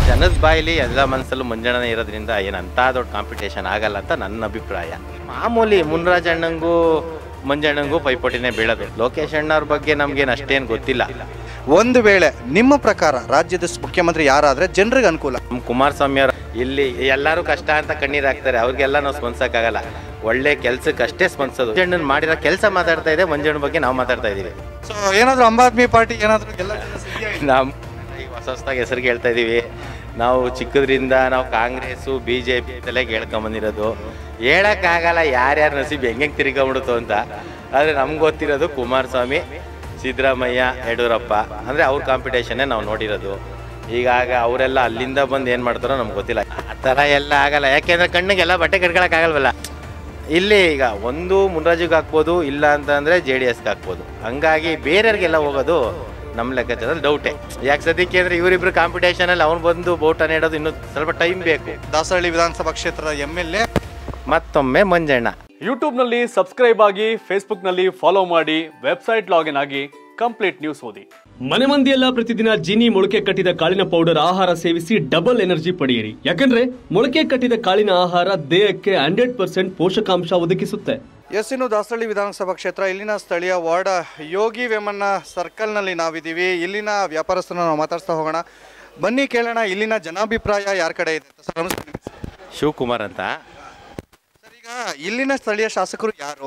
ಜನದ ಬಾಯಿಲಿ ಎಲ್ಲ ಮನಸ್ಸಲ್ಲೂ ಮಂಜಣ್ಣನೇ ಇರೋದ್ರಿಂದ ಏನಂತ ದೊಡ್ಡ ಕಾಂಪಿಟೇಷನ್ ಆಗಲ್ಲ ಅಂತ ನನ್ನ ಅಭಿಪ್ರಾಯ. ಮಾಮೂಲಿ ಮುನ್ರಾಜ್ ಅಣ್ಣಂಗೂ ಮಂಜಣ್ಣಂಗೂ ಪೈಪೋಟಿನೇ ಬೀಳೋದು. ಲೋಕೇಶ್ ಅಣ್ಣವ್ರ ಬಗ್ಗೆ ನಮ್ಗೇನು ಅಷ್ಟೇನು ಗೊತ್ತಿಲ್ಲ. ಒಂದು ವೇಳೆ ನಿಮ್ಮ ಪ್ರಕಾರ ರಾಜ್ಯದ ಮುಖ್ಯಮಂತ್ರಿ ಯಾರಾದ್ರೆ ಜನರಿಗೆ ಅನುಕೂಲ? ನಮ್ಮ ಕುಮಾರಸ್ವಾಮಿ ಅವರು ಇಲ್ಲಿ ಎಲ್ಲರೂ ಕಷ್ಟ ಅಂತ ಕಣ್ಣೀರು ಹಾಕ್ತಾರೆ, ಅವ್ರಿಗೆಲ್ಲ ನಾವು ಸ್ಪಂದಿಸೋಕ್ಕಾಗಲ್ಲ. ಒಳ್ಳೆ ಕೆಲ್ಸಕ್ಕೆ ಅಷ್ಟೇ ಸ್ಪಂದಿಸೋದು. ಮಂಜಣ್ಣನ ಮಾಡಿರೋ ಕೆಲಸ ಮಾತಾಡ್ತಾ ಇದೆ, ಮಂಜಣ್ಣನ ಬಗ್ಗೆ ನಾವು ಮಾತಾಡ್ತಾ ಇದೀವಿ. ಸೊ ಏನಾದರೂ ಆಮ್ ಆದ್ಮಿ ಪಾರ್ಟಿ ಏನಾದರೂ ನಮ್ಮ ಹೊಸದಾಗಿ ಹೆಸರಿಗೆ ಹೇಳ್ತಾ ಇದೀವಿ. ನಾವು ಚಿಕ್ಕದ್ರಿಂದ ನಾವು ಕಾಂಗ್ರೆಸ್ಸು BJP ತಲೆಗೆ ಹೇಳ್ಕೊಂಬಂದಿರೋದು. ಹೇಳೋಕ್ಕಾಗಲ್ಲ ಯಾರ್ಯಾರು ನಸೀಬ್ ಹೆಂಗೆ ತಿರ್ಕೊಂಬಿಡುತ್ತೋ ಅಂತ. ಆದರೆ ನಮ್ಗೆ ಗೊತ್ತಿರೋದು ಕುಮಾರಸ್ವಾಮಿ, ಸಿದ್ದರಾಮಯ್ಯ, ಯಡಿಯೂರಪ್ಪ ಅಂದರೆ ಅವ್ರ ಕಾಂಪಿಟೇಷನ್ನೇ ನಾವು ನೋಡಿರೋದು. ಈಗಾಗ ಅವರೆಲ್ಲ ಅಲ್ಲಿಂದ ಬಂದು ಏನು ಮಾಡ್ತಾರೋ ನಮ್ಗೆ ಗೊತ್ತಿಲ್ಲ. ಆ ಥರ ಎಲ್ಲ ಆಗಲ್ಲ, ಯಾಕೆಂದರೆ ಕಣ್ಣಿಗೆಲ್ಲ ಬಟ್ಟೆ ಕಟ್ಕೊಳಕ್ಕಾಗಲ್ವಲ್ಲ. ಇಲ್ಲಿ ಈಗ ಒಂದು ಮುನ್ರಾಜಿಗೆ ಹಾಕ್ಬೋದು, ಇಲ್ಲ ಅಂತಂದರೆ JDSಗೆ ಹಾಕ್ಬೋದು. ಹಂಗಾಗಿ ಬೇರೆಯವ್ರಿಗೆಲ್ಲ ಹೋಗೋದು ನಮ್ಮ ಲೆಕ್ಕಾಚಾರದಲ್ಲಿ ಡೌಟೇ. ಯಾಕೆ ಸದ್ಯಕ್ಕೆ ಅಂದರೆ ಇವರಿಬ್ಬರು ಕಾಂಪಿಟೇಷನಲ್ಲಿ ಅವ್ನು ಬಂದು ಬೋಟನ್ನು ಇಡೋದು ಇನ್ನೂ ಸ್ವಲ್ಪ ಟೈಮ್ ಬೇಕು. ದಾಸರಹಳ್ಳಿ ವಿಧಾನಸಭಾ ಕ್ಷೇತ್ರದ MLA ಮತ್ತೊಮ್ಮೆ ಮಂಜಣ್ಣ. ಯೂಟ್ಯೂಬ್ನಲ್ಲಿ ಸಬ್ಸ್ಕ್ರೈಬ್ ಆಗಿ, ಫೇಸ್ಬುಕ್ನಲ್ಲಿ ಫಾಲೋ ಮಾಡಿ, ವೆಬ್ಸೈಟ್ ಲಾಗಿನ್ ಆಗಿ ಕಂಪ್ಲೀಟ್ ನ್ಯೂಸ್ ಓದಿ. ಮನೆ ಮಂದಿಯೆಲ್ಲ ಪ್ರತಿದಿನ ಜೀನಿ ಮೊಳಕೆ ಕಟ್ಟಿದ ಕಾಳಿನ ಪೌಡರ್ ಆಹಾರ ಸೇವಿಸಿ ಡಬಲ್ ಎನರ್ಜಿ ಪಡೆಯಿರಿ. ಯಾಕಂದ್ರೆ ಮೊಳಕೆ ಕಟ್ಟಿದ ಕಾಳಿನ ಆಹಾರ ದೇಹಕ್ಕೆ 100% ಪೋಷಕಾಂಶ ಒದಗಿಸುತ್ತೆ. ಇನ್ನು ದಾಸರಹಳ್ಳಿ ವಿಧಾನಸಭಾ ಕ್ಷೇತ್ರ, ಇಲ್ಲಿನ ಸ್ಥಳೀಯ ವಾರ್ಡ್ ಯೋಗಿ ವೇಮಣ್ಣ ಸರ್ಕಲ್ನಲ್ಲಿ ನಾವಿದ್ದೀವಿ. ಇಲ್ಲಿನ ವ್ಯಾಪಾರಸ್ಥರನ್ನ ನಾವು ಮಾತಾಡ್ತಾ ಹೋಗೋಣ. ಬನ್ನಿ ಕೇಳೋಣ ಇಲ್ಲಿನ ಜನಾಭಿಪ್ರಾಯ ಯಾರ ಕಡೆ ಇದೆ. ಸರ್ ನಮಸ್ಕಾರ. ಶಿವಕುಮಾರ್ ಅಂತ. ಸರ್ ಈಗ ಇಲ್ಲಿನ ಸ್ಥಳೀಯ ಶಾಸಕರು ಯಾರು?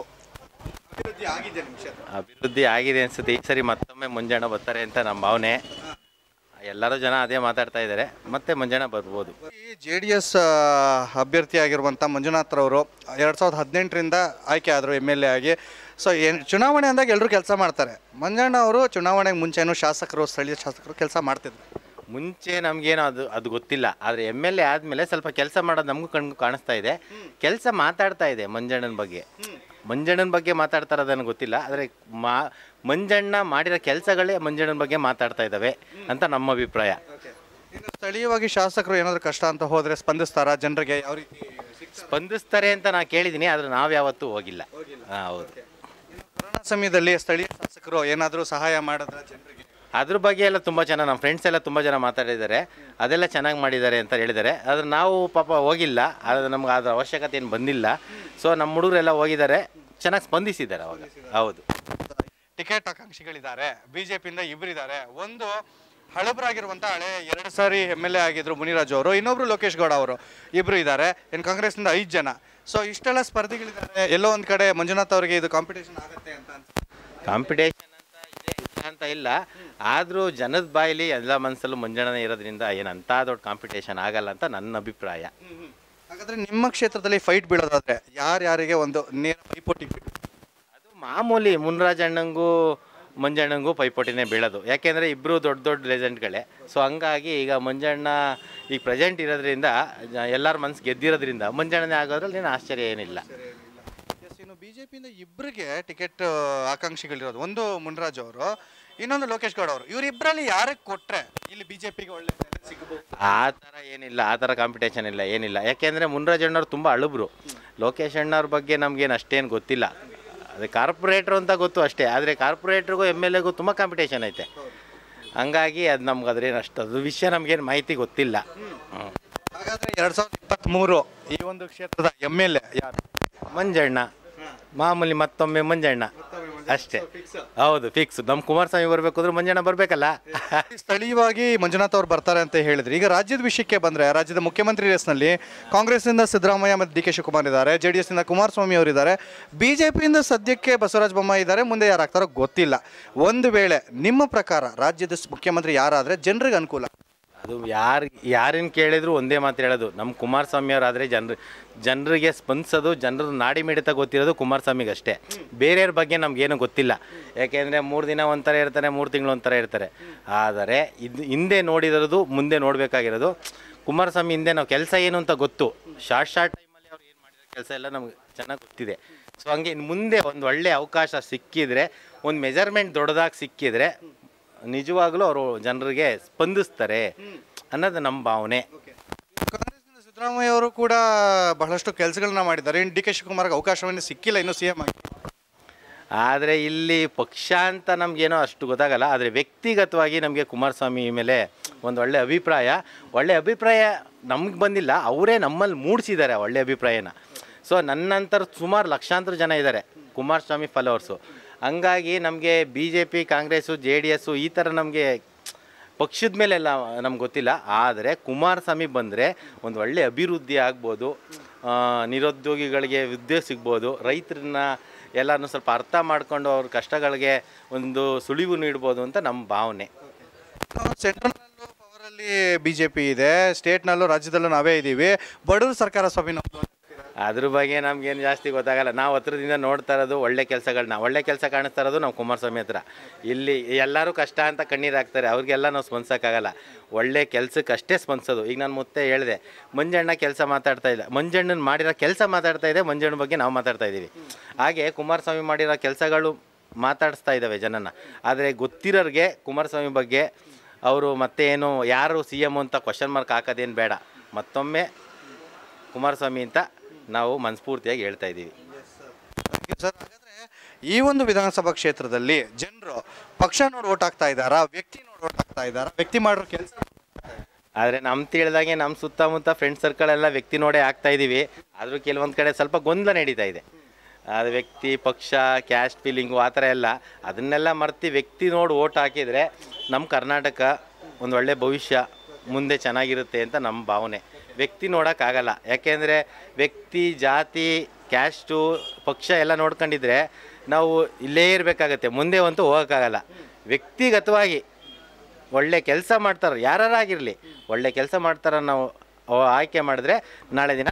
ಅಭಿವೃದ್ಧಿ ಆಗಿದೆ ಅನ್ಸುತ್ತೆ. ಈ ಸರಿ ಮತ್ತೊಮ್ಮೆ ಮಂಜಣ್ಣ ಬರ್ತಾರೆ ಅಂತ ನಮ್ಮ ಭಾವನೆ. ಎಲ್ಲರೂ ಜನ ಅದೇ ಮಾತಾಡ್ತಾ ಇದ್ದಾರೆ, ಮತ್ತೆ ಮಂಜಣ್ಣ ಬರ್ಬೋದು. JDS ಅಭ್ಯರ್ಥಿ ಆಗಿರುವಂಥ ಮಂಜುನಾಥ್ರವರು 2018ರಿಂದ ಆಯ್ಕೆ ಆದರು MLA ಆಗಿ. ಸೊ ಚುನಾವಣೆ ಅಂದಾಗ ಎಲ್ಲರೂ ಕೆಲಸ ಮಾಡ್ತಾರೆ. ಮಂಜಣ್ಣ ಅವರು ಚುನಾವಣೆಗೆ ಮುಂಚೆನೂ ಶಾಸಕರು, ಸ್ಥಳೀಯ ಶಾಸಕರು ಕೆಲಸ ಮಾಡ್ತಿದ್ರು. ಮುಂಚೆ ನಮಗೇನು ಅದು ಗೊತ್ತಿಲ್ಲ. ಆದರೆ MLA ಆದಮೇಲೆ ಸ್ವಲ್ಪ ಕೆಲಸ ಮಾಡೋದು ನಮಗೂ ಕಾಣಿಸ್ತಾ ಇದೆ. ಕೆಲಸ ಮಾತಾಡ್ತಾ ಇದೆ ಮಂಜಣ್ಣನ ಬಗ್ಗೆ. ಮಂಜಣ್ಣನ ಬಗ್ಗೆ ಮಾತಾಡ್ತಾ ಇರೋದನ್ನು ಗೊತ್ತಿಲ್ಲ, ಆದರೆ ಮಂಜಣ್ಣ ಮಾಡಿರೋ ಕೆಲಸಗಳೇ ಮಂಜಣ್ಣನ ಬಗ್ಗೆ ಮಾತಾಡ್ತಾ ಇದ್ದಾವೆ ಅಂತ ನಮ್ಮ ಅಭಿಪ್ರಾಯ. ಇನ್ನು ಸ್ಥಳೀಯವಾಗಿ ಶಾಸಕರು ಏನಾದರೂ ಕಷ್ಟ ಅಂತ ಹೋದರೆ ಸ್ಪಂದಿಸ್ತಾರಾ? ಜನರಿಗೆ ಯಾವ ರೀತಿ ಸ್ಪಂದಿಸ್ತಾರೆ ಅಂತ ನಾನು ಕೇಳಿದ್ದೀನಿ, ಆದರೆ ನಾವು ಯಾವತ್ತೂ ಹೋಗಿಲ್ಲ. ಹೌದು. ಕೊರೋನಾ ಸಮಯದಲ್ಲಿ ಸ್ಥಳೀಯ ಶಾಸಕರು ಏನಾದರೂ ಸಹಾಯ ಮಾಡಿದ್ರೆ ಜನರಿಗೆ? ಅದ್ರ ಬಗ್ಗೆ ಎಲ್ಲ ತುಂಬ ಚೆನ್ನಾಗಿ ನಮ್ಮ ಫ್ರೆಂಡ್ಸ್ ಎಲ್ಲ ತುಂಬ ಜನ ಮಾತಾಡಿದ್ದಾರೆ. ಅದೆಲ್ಲ ಚೆನ್ನಾಗಿ ಮಾಡಿದ್ದಾರೆ ಅಂತ ಹೇಳಿದ್ದಾರೆ. ಆದರೆ ನಾವು ಪಾಪ ಹೋಗಿಲ್ಲ, ಅದು ನಮ್ಗೆ ಅದರ ಅವಶ್ಯಕತೆ ಏನು ಬಂದಿಲ್ಲ. ಸೊ ನಮ್ಮ ಹುಡುಗರೆಲ್ಲ ಹೋಗಿದ್ದಾರೆ, ಚೆನ್ನಾಗಿ ಸ್ಪಂದಿಸಿದ್ದಾರೆ ಅವಾಗ. ಹೌದು. ಟಿಕೆಟ್ ಆಕಾಂಕ್ಷಿಗಳಿದ್ದಾರೆ. BJPಯಿಂದ ಇಬ್ಬರಿದ್ದಾರೆ. ಒಂದು ಹಳಬರಾಗಿರುವಂಥ ಹಳೆ 2 ಸಾರಿ MLA ಆಗಿದ್ರು ಮುನಿರಾಜು ಅವರು, ಇನ್ನೊಬ್ರು ಲೋಕೇಶ್ ಗೌಡ ಅವರು, ಇಬ್ಬರು ಇದ್ದಾರೆ. ಇನ್ನು ಕಾಂಗ್ರೆಸ್ನಿಂದ 5 ಜನ. ಸೊ ಇಷ್ಟೆಲ್ಲ ಸ್ಪರ್ಧಿಗಳಿದ್ದಾರೆ. ಎಲ್ಲೋ ಒಂದು ಕಡೆ ಮಂಜುನಾಥ್ ಅವರಿಗೆ ಇದು ಕಾಂಪಿಟೇಷನ್ ಆಗುತ್ತೆ ಅಂತ ಕಾಂಪಿಟೇಷನ್ ಅಂತ ಇಲ್ಲ. ಆದರೂ ಜನದ ಬಾಯಿಲಿ ಎಲ್ಲ ಮನಸ್ಸಲ್ಲೂ ಮಂಜಣ್ಣನೇ ಇರೋದ್ರಿಂದ ಏನಂತ ದೊಡ್ಡ ಕಾಂಪಿಟೇಷನ್ ಆಗಲ್ಲ ಅಂತ ನನ್ನ ಅಭಿಪ್ರಾಯ. ಹಾಗಾದರೆ ನಿಮ್ಮ ಕ್ಷೇತ್ರದಲ್ಲಿ ಫೈಟ್ ಬೀಳೋದಾದರೆ ಯಾರ್ಯಾರಿಗೆ ಒಂದು ನೇರ ಪೈಪೋಟಿ? ಅದು ಮಾಮೂಲಿ ಮುನ್ರಾಜ್ ಅಣ್ಣಂಗೂ ಮಂಜಣ್ಣಂಗೂ ಪೈಪೋಟಿನೇ ಬೀಳೋದು. ಯಾಕೆಂದರೆ ಇಬ್ಬರು ದೊಡ್ಡ ದೊಡ್ಡ ಲೆಜೆಂಡ್ಗಳೇ. ಸೊ ಹಂಗಾಗಿ ಈಗ ಮಂಜಣ್ಣ ಈಗ ಪ್ರೆಸೆಂಟ್ ಇರೋದ್ರಿಂದ, ಎಲ್ಲರ ಮನಸ್ಸು ಗೆದ್ದಿರೋದ್ರಿಂದ ಮಂಜಣ್ಣನೇ ಆಗೋದ್ರಲ್ಲಿ ಏನು ಆಶ್ಚರ್ಯ ಏನಿಲ್ಲ. ಇನ್ನು BJPಯಿಂದ ಇಬ್ಬರಿಗೆ ಟಿಕೆಟ್ ಆಕಾಂಕ್ಷಿಗಳಿರೋದು. ಒಂದು ಮುನ್ರಾಜ್ ಅವರು, ಇನ್ನೊಂದು ಲೋಕೇಶ್ ಗೌಡ ಅವರು. ಇವರಿಬ್ಬರಲ್ಲಿ ಯಾರಿಗೆ ಕೊಟ್ಟರೆ ಇಲ್ಲಿ BJPಗೆ ಒಳ್ಳೆ ಸಿಗಬಹುದು? ಆ ಥರ ಏನಿಲ್ಲ, ಆ ಥರ ಕಾಂಪಿಟೇಷನ್ ಇಲ್ಲ, ಏನಿಲ್ಲ. ಯಾಕೆಂದರೆ ಮುನ್ರಾಜ್ ಅಣ್ಣವ್ರು ತುಂಬ ಅಳುಬ್ರು. ಲೋಕೇಶ್ ಅಣ್ಣವ್ರ ಬಗ್ಗೆ ನಮಗೇನು ಅಷ್ಟೇನು ಗೊತ್ತಿಲ್ಲ. ಅದೇ ಕಾರ್ಪೊರೇಟ್ರು ಅಂತ ಗೊತ್ತು ಅಷ್ಟೇ. ಆದರೆ ಕಾರ್ಪೊರೇಟ್ರಿಗೂ MLAಗೂ ತುಂಬ ಕಾಂಪಿಟೇಷನ್ ಐತೆ. ಹಂಗಾಗಿ ಅದು ನಮ್ಗೆ ಅದ್ರೇನು ಅದು ವಿಷಯ ನಮಗೇನು ಮಾಹಿತಿ ಗೊತ್ತಿಲ್ಲ. ಹಾಗಾದರೆ 2023 ಈ ಒಂದು ಕ್ಷೇತ್ರದ MLA ಯಾರು? ಮಂಜಣ್ಣ. ಮಾಮೂಲಿ ಮತ್ತೊಮ್ಮೆ ಮಂಜಣ್ಣ ಅಷ್ಟೇ. ಹೌದು, ಫಿಕ್ಸ್. ನಮ್ಮ ಕುಮಾರಸ್ವಾಮಿ ಬರಬೇಕು ಅಂದ್ರೆ ಮಂಜಣ್ಣ ಬರಬೇಕಲ್ಲ. ಸ್ಥಳೀಯವಾಗಿ ಮಂಜುನಾಥ್ ಅವ್ರು ಬರ್ತಾರೆ ಅಂತ ಹೇಳಿದ್ರು. ಈಗ ರಾಜ್ಯದ ವಿಷಯಕ್ಕೆ ಬಂದರೆ, ರಾಜ್ಯದ ಮುಖ್ಯಮಂತ್ರಿ ರೇಸ್ನಲ್ಲಿ ಕಾಂಗ್ರೆಸ್ನಿಂದ ಸಿದ್ದರಾಮಯ್ಯ ಮತ್ತು DK ಶಿವಕುಮಾರ್ ಇದ್ದಾರೆ. JDSನಿಂದ ಕುಮಾರಸ್ವಾಮಿ ಅವರಿದ್ದಾರೆ. BJPಯಿಂದ ಸದ್ಯಕ್ಕೆ ಬಸವರಾಜ ಬೊಮ್ಮಾಯಿ ಇದ್ದಾರೆ. ಮುಂದೆ ಯಾರು ಆಗ್ತಾರೋ ಗೊತ್ತಿಲ್ಲ. ಒಂದು ವೇಳೆ ನಿಮ್ಮ ಪ್ರಕಾರ ರಾಜ್ಯದ ಮುಖ್ಯಮಂತ್ರಿ ಯಾರಾದರೆ ಜನರಿಗೆ ಅನುಕೂಲ? ಅದು ಯಾರನ್ನು ಕೇಳಿದ್ರು ಒಂದೇ ಮಾತು ಹೇಳೋದು, ನಮ್ಮ ಕುಮಾರಸ್ವಾಮಿ ಅವರಾದರೆ ಜನರಿಗೆ ಸ್ಪಂದಿಸೋದು, ಜನರ ನಾಡಿ ಮಿಡಿತ ಗೊತ್ತಿರೋದು ಕುಮಾರಸ್ವಾಮಿಗೆ ಅಷ್ಟೇ. ಬೇರೆಯವ್ರ ಬಗ್ಗೆ ನಮಗೇನು ಗೊತ್ತಿಲ್ಲ. ಯಾಕೆಂದರೆ 3 ದಿನ ಒಂಥರ ಇರ್ತಾರೆ, 3 ತಿಂಗಳು ಒಂಥರ ಇರ್ತಾರೆ. ಆದರೆ ಇದು ಹಿಂದೆ ನೋಡಿರೋದು, ಮುಂದೆ ನೋಡಬೇಕಾಗಿರೋದು ಕುಮಾರಸ್ವಾಮಿ. ಹಿಂದೆ ನಾವು ಕೆಲಸ ಏನು ಅಂತ ಗೊತ್ತು. ಶಾರ್ಟ್ ಟೈಮಲ್ಲಿ ಅವ್ರು ಏನು ಮಾಡಿರೋ ಕೆಲಸ ಎಲ್ಲ ನಮ್ಗೆ ಚೆನ್ನಾಗಿ ಗೊತ್ತಿದೆ. ಸೊ ಹಂಗೆ ಮುಂದೆ ಒಂದು ಒಳ್ಳೆಯ ಅವಕಾಶ ಸಿಕ್ಕಿದರೆ, ಒಂದು ಮೆಜರ್ಮೆಂಟ್ ದೊಡ್ಡದಾಗಿ ಸಿಕ್ಕಿದರೆ ನಿಜವಾಗ್ಲೂ ಅವರು ಜನರಿಗೆ ಸ್ಪಂದಿಸ್ತಾರೆ ಅನ್ನೋದು ನಮ್ಮ ಭಾವನೆ. ಕಾಂಗ್ರೆಸ್ನ ಸಿದ್ದರಾಮಯ್ಯ ಅವರು ಕೂಡ ಬಹಳಷ್ಟು ಕೆಲಸಗಳನ್ನ ಮಾಡಿದ್ದಾರೆ. ಇನ್ನು DK ಶಿವಕುಮಾರ್ಗೆ ಅವಕಾಶವನ್ನೇ ಸಿಕ್ಕಿಲ್ಲ ಇನ್ನೂ CM ಆಗಿ. ಆದರೆ ಇಲ್ಲಿ ಪಕ್ಷ ಅಂತ ನಮಗೇನೋ ಅಷ್ಟು ಗೊತ್ತಾಗಲ್ಲ. ಆದರೆ ವ್ಯಕ್ತಿಗತವಾಗಿ ನಮಗೆ ಕುಮಾರಸ್ವಾಮಿ ಮೇಲೆ ಒಂದು ಒಳ್ಳೆ ಅಭಿಪ್ರಾಯ ನಮ್ಗೆ ಬಂದಿಲ್ಲ, ಅವರೇ ನಮ್ಮಲ್ಲಿ ಮೂಡಿಸಿದ್ದಾರೆ ಒಳ್ಳೆ ಅಭಿಪ್ರಾಯನ. ಸೊ ನನ್ನಂತರ ಸುಮಾರು ಲಕ್ಷಾಂತರ ಜನ ಇದ್ದಾರೆ ಕುಮಾರಸ್ವಾಮಿ ಫಾಲೋವರ್ಸು. ಹಂಗಾಗಿ ನಮಗೆ BJP, ಕಾಂಗ್ರೆಸ್ಸು, JDS ಈ ಥರ ನಮಗೆ ಪಕ್ಷದ ಮೇಲೆಲ್ಲ ನಮ್ಗೆ ಗೊತ್ತಿಲ್ಲ. ಆದರೆ ಕುಮಾರಸ್ವಾಮಿ ಬಂದರೆ ಒಂದು ಒಳ್ಳೆ ಅಭಿವೃದ್ಧಿ ಆಗ್ಬೋದು, ನಿರುದ್ಯೋಗಿಗಳಿಗೆ ಉದ್ಯೋಗ ಸಿಗ್ಬೋದು, ರೈತರನ್ನ ಎಲ್ಲನೂ ಸ್ವಲ್ಪ ಅರ್ಥ ಮಾಡ್ಕೊಂಡು ಅವ್ರ ಕಷ್ಟಗಳಿಗೆ ಒಂದು ಸುಳಿವು ನೀಡ್ಬೋದು ಅಂತ ನಮ್ಮ ಭಾವನೆ. ಸೆಂಟ್ರಲ್ನಲ್ಲೂ ಪವರಲ್ಲಿ BJP ಇದೆ, ಸ್ಟೇಟ್ನಲ್ಲೂ ರಾಜ್ಯದಲ್ಲೂ ನಾವೇ ಇದ್ದೀವಿ. ಬಡವ್ರ ಸರ್ಕಾರ ಸ್ವಾಮಿ ನಮ್ಮದು. ಅದ್ರ ಬಗ್ಗೆ ನಮ್ಗೇನು ಜಾಸ್ತಿ ಗೊತ್ತಾಗಲ್ಲ. ನಾವು ಹತ್ರದಿಂದ ನೋಡ್ತಾ ಇರೋದು ಒಳ್ಳೆ ಕೆಲಸ ಕಾಣಿಸ್ತಾ ಇರೋದು ನಾವು ಕುಮಾರಸ್ವಾಮಿ ಹತ್ರ. ಇಲ್ಲಿ ಎಲ್ಲರೂ ಕಷ್ಟ ಅಂತ ಕಣ್ಣೀರು ಹಾಕ್ತಾರೆ, ಅವ್ರಿಗೆಲ್ಲ ನಾವು ಸ್ಪಂದಿಸೋಕ್ಕಾಗಲ್ಲ. ಒಳ್ಳೆ ಕೆಲಸಕ್ಕೆ ಅಷ್ಟೇ ಸ್ಪಂದಿಸೋದು. ಈಗ ನಾನು ಮತ್ತೆ ಹೇಳಿದೆ, ಮಂಜಣ್ಣ ಕೆಲಸ ಮಾತಾಡ್ತಾ ಇಲ್ಲ, ಮಂಜಣ್ಣನ ಮಾಡಿರೋ ಕೆಲಸ ಮಾತಾಡ್ತಾ ಇದೆ, ಮಂಜಣ್ಣ ಬಗ್ಗೆ ನಾವು ಮಾತಾಡ್ತಾ ಇದ್ದೀವಿ. ಹಾಗೆ ಕುಮಾರಸ್ವಾಮಿ ಮಾಡಿರೋ ಕೆಲಸಗಳು ಮಾತಾಡಿಸ್ತಾ ಇದ್ದಾವೆ ಜನನ. ಆದರೆ ಗೊತ್ತಿರೋರಿಗೆ ಕುಮಾರಸ್ವಾಮಿ ಬಗ್ಗೆ ಅವರು ಮತ್ತೆ ಏನು ಯಾರು CM ಅಂತ ಕ್ವಶನ್ ಮಾರ್ಕ್ ಹಾಕೋದೇನು ಬೇಡ. ಮತ್ತೊಮ್ಮೆ ಕುಮಾರಸ್ವಾಮಿ ಅಂತ ನಾವು ಮನಸ್ಫೂರ್ತಿಯಾಗಿ ಹೇಳ್ತಾ ಇದ್ದೀವಿ. ಸರ್, ಹಾಗಾದರೆ ಈ ಒಂದು ವಿಧಾನಸಭಾ ಕ್ಷೇತ್ರದಲ್ಲಿ ಜನರು ಪಕ್ಷ ನೋಡಿ ಓಟ್ ಹಾಕ್ತಾ ಇದ್ದಾರಾ, ವ್ಯಕ್ತಿ ನೋಡಿ ಓಟ್ ಹಾಕ್ತಾ ಇದ್ದಾರಾ, ವ್ಯಕ್ತಿ ಮಾಡೋ ಕೆಲಸ? ಆದರೆ ನಮ್ಮ ತಿಳಿದಾಗೆ ನಮ್ಮ ಸುತ್ತಮುತ್ತ ಫ್ರೆಂಡ್ ಸರ್ಕಲ್ ಎಲ್ಲ ವ್ಯಕ್ತಿ ನೋಡೇ ಆಗ್ತಾ ಇದ್ದೀವಿ. ಆದರೂ ಕೆಲವೊಂದು ಕಡೆ ಸ್ವಲ್ಪ ಗೊಂದಲ ನಡೀತಾ ಇದೆ. ಅದು ವ್ಯಕ್ತಿ, ಪಕ್ಷ, ಕ್ಯಾಸ್ಟ್ ಫೀಲಿಂಗು ಆ ಥರ ಎಲ್ಲ, ಅದನ್ನೆಲ್ಲ ಮರ್ತಿ ವ್ಯಕ್ತಿ ನೋಡಿ ಓಟ್ ಹಾಕಿದರೆ ನಮ್ಮ ಕರ್ನಾಟಕ ಒಂದು ಒಳ್ಳೆ ಭವಿಷ್ಯ ಮುಂದೆ ಚೆನ್ನಾಗಿರುತ್ತೆ ಅಂತ ನಮ್ಮ ಭಾವನೆ. ವ್ಯಕ್ತಿ ನೋಡೋಕ್ಕಾಗಲ್ಲ, ಯಾಕೆಂದರೆ ವ್ಯಕ್ತಿ, ಜಾತಿ, ಕ್ಯಾಸ್ಟು, ಪಕ್ಷ ಎಲ್ಲ ನೋಡ್ಕೊಂಡಿದ್ರೆ ನಾವು ಇಲ್ಲೇ ಇರಬೇಕಾಗತ್ತೆ, ಮುಂದೆ ಅಂತೂ ಹೋಗೋಕ್ಕಾಗಲ್ಲ. ವ್ಯಕ್ತಿಗತವಾಗಿ ಒಳ್ಳೆ ಕೆಲಸ ಮಾಡ್ತಾರೆ, ಯಾರಾಗಿರಲಿ ಒಳ್ಳೆ ಕೆಲಸ ಮಾಡ್ತಾರೆ ನಾವು ಆಯ್ಕೆ ಮಾಡಿದ್ರೆ ನಾಳೆ ದಿನ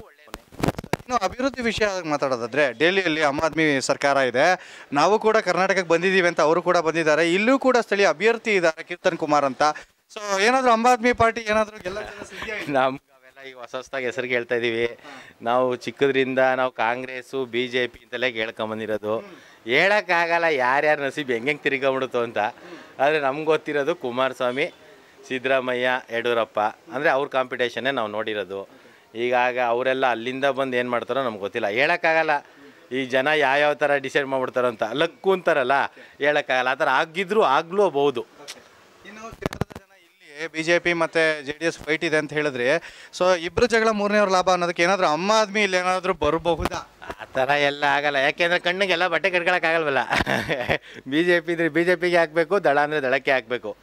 ಇನ್ನು ಅಭಿವೃದ್ಧಿ ವಿಷಯ ಮಾತಾಡೋದಾದ್ರೆ, ಡೆಲ್ಲಿಯಲ್ಲಿ ಆಮ್ ಆದ್ಮಿ ಸರ್ಕಾರ ಇದೆ, ನಾವು ಕೂಡ ಕರ್ನಾಟಕಕ್ಕೆ ಬಂದಿದ್ದೀವಿ ಅಂತ ಅವರು ಕೂಡ ಬಂದಿದ್ದಾರೆ. ಇಲ್ಲೂ ಕೂಡ ಸ್ಥಳೀಯ ಅಭ್ಯರ್ಥಿ ಇದ್ದಾರೆ ಕೀರ್ತನ್ ಕುಮಾರ್ ಅಂತ. ಸೊ ಏನಾದರೂ ಆಮ್ ಆದ್ಮಿ ಪಾರ್ಟಿ ಏನಾದರೂ ನಮ್ಗೆ ಅವೆಲ್ಲ ಈಗ ಹೊಸದಾಗಿ ಹೆಸರು ಕೇಳ್ತಾ ಇದ್ದೀವಿ. ನಾವು ಚಿಕ್ಕದ್ರಿಂದ ನಾವು ಕಾಂಗ್ರೆಸ್ಸು BJP ಅಂತಲೇ ಕೇಳ್ಕೊಂಬಂದಿರೋದು. ಹೇಳೋಕ್ಕಾಗಲ್ಲ ಯಾರ್ಯಾರ ನಸೀಬ್ ಹೆಂಗೆ ತಿರ್ಕೊಂಬಿಡುತ್ತೋ ಅಂತ. ಆದರೆ ನಮ್ಗೆ ಗೊತ್ತಿರೋದು ಕುಮಾರಸ್ವಾಮಿ, ಸಿದ್ದರಾಮಯ್ಯ, ಯಡಿಯೂರಪ್ಪ ಅಂದರೆ ಅವ್ರ ಕಾಂಪಿಟೇಷನ್ನೇ ನಾವು ನೋಡಿರೋದು. ಈಗಾಗ ಅವರೆಲ್ಲ ಅಲ್ಲಿಂದ ಬಂದು ಏನು ಮಾಡ್ತಾರೋ ನಮ್ಗೆ ಗೊತ್ತಿಲ್ಲ, ಹೇಳೋಕ್ಕಾಗಲ್ಲ. ಈ ಜನ ಯಾವ್ಯಾವ ಥರ ಡಿಸೈಡ್ ಮಾಡ್ಬಿಡ್ತಾರೋ ಅಂತ, ಲಕ್ಕು ಅಂತಾರಲ್ಲ, ಹೇಳೋಕ್ಕಾಗಲ್ಲ. ಆ ಥರ ಆಗ್ಲೂಬಹುದು. ಇನ್ನು ಕ್ಷೇತ್ರದ ಜನ ಇಲ್ಲಿ BJP ಮತ್ತು JDS ಫೈಟ್ ಇದೆ ಅಂತ ಹೇಳಿದ್ರೆ, ಸೊ ಇಬ್ಬರು ಜಗಳ ಮೂರನೇವ್ರ ಲಾಭ ಅನ್ನೋದಕ್ಕೆ ಏನಾದರೂ ಆಮ್ ಆದ್ಮಿ ಇಲ್ಲಿ ಏನಾದರೂ ಬರಬಹುದಾ? ಆ ಥರ ಎಲ್ಲ ಆಗಲ್ಲ, ಯಾಕೆಂದರೆ ಕಣ್ಣಿಗೆಲ್ಲ ಬಟ್ಟೆ ಕಟ್ಕೊಳಕ್ಕಾಗಲ್ವಲ್ಲ. BJP ಇದ್ರೆ BJPಗೆ ಹಾಕಬೇಕು, ದಳ ಅಂದರೆ ದಳಕ್ಕೆ ಹಾಕಬೇಕು.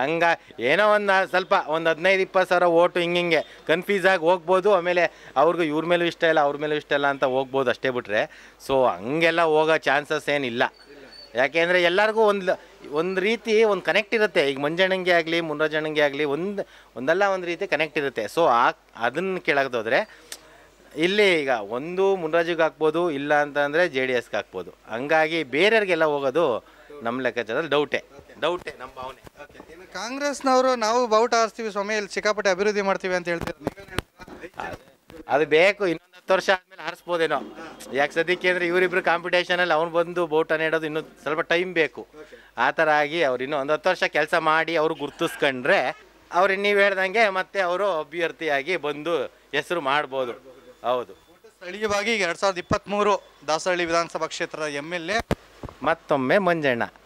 ಏನೋ ಸ್ವಲ್ಪ 15-20 ಸಾವಿರ ಓಟು ಹಿಂಗೆ ಕನ್ಫ್ಯೂಸ್ ಆಗಿ ಹೋಗ್ಬೋದು. ಆಮೇಲೆ ಅವ್ರಿಗೂ ಇವ್ರ ಮೇಲೂ ಇಷ್ಟ ಇಲ್ಲ, ಅವ್ರ ಮೇಲೂ ಇಷ್ಟ ಇಲ್ಲ ಅಂತ ಹೋಗ್ಬೋದು, ಅಷ್ಟೇ ಬಿಟ್ರೆ. ಸೊ ಹಂಗೆಲ್ಲ ಹೋಗೋ ಚಾನ್ಸಸ್ ಏನಿಲ್ಲ. ಯಾಕೆಂದರೆ ಎಲ್ಲರಿಗೂ ಒಂದು ರೀತಿ ಒಂದು ಕನೆಕ್ಟ್ ಇರುತ್ತೆ. ಈಗ ಮಂಜಣ್ಣಂಗೆ ಆಗಲಿ, ಮುನ್ರಾಜಣ್ಣಂಗೆ ಆಗಲಿ ಒಂದಲ್ಲ ಒಂದು ರೀತಿ ಕನೆಕ್ಟ್ ಇರುತ್ತೆ. ಸೊ ಅದನ್ನು ಕೇಳೋದೋದ್ರೆ ಇಲ್ಲಿ ಈಗ ಒಂದು ಮುನ್ರಾಜಿಗೆ ಹಾಕ್ಬೋದು, ಇಲ್ಲ ಅಂತಂದರೆ JDSಗೆ ಹಾಕ್ಬೋದು. ಹಂಗಾಗಿ ಬೇರೆಯವ್ರಿಗೆಲ್ಲ ಹೋಗೋದು ನಮ್ಮ ಲೆಕ್ಕಾಚಾರದಲ್ಲಿ ಡೌಟೇ ನಮ್ಮ ಭಾವನೆ. ಇನ್ನು ಕಾಂಗ್ರೆಸ್ನವರು ನಾವು ಬಾವುಟ ಹಾರಿಸ್ತೀವಿ ಸ್ವಾಮಿ, ಇಲ್ಲಿ ಸಿಕ್ಕಾಪಟ್ಟೆ ಅಭಿವೃದ್ಧಿ ಮಾಡ್ತೀವಿ ಅಂತ ಹೇಳ್ತೀವಿ. ಅದು ಬೇಕು, ಇನ್ನೊಂದು 10 ವರ್ಷ ಆದಮೇಲೆ ಹಾರಿಸ್ಬೋದೇನೋ. ಯಾಕೆ ಸದ್ಯಕ್ಕೆ ಅಂದರೆ ಇವರಿಬ್ಬರು ಕಾಂಪಿಟೇಷನಲ್ಲಿ ಅವ್ನು ಬಂದು ಬಾವುಟ ನೀಡೋದು ಇನ್ನೂ ಸ್ವಲ್ಪ ಟೈಮ್ ಬೇಕು. ಆ ಥರ ಆಗಿ ಅವ್ರು ಇನ್ನೂ ಒಂದು 10 ವರ್ಷ ಕೆಲಸ ಮಾಡಿ ಅವರು ಗುರ್ತಿಸ್ಕೊಂಡ್ರೆ ಅವ್ರಿಗೆ ನೀವು ಹೇಳ್ದಂಗೆ ಮತ್ತೆ ಅವರು ಅಭ್ಯರ್ಥಿಯಾಗಿ ಬಂದು ಹೆಸರು ಮಾಡ್ಬೋದು. ಹೌದು. ಸ್ಥಳೀಯವಾಗಿ 2023 ದಾಸರಹಳ್ಳಿ ವಿಧಾನಸಭಾ ಕ್ಷೇತ್ರದ MLA ಮತ್ತೊಮ್ಮೆ ಮಂಜಣ್ಣ.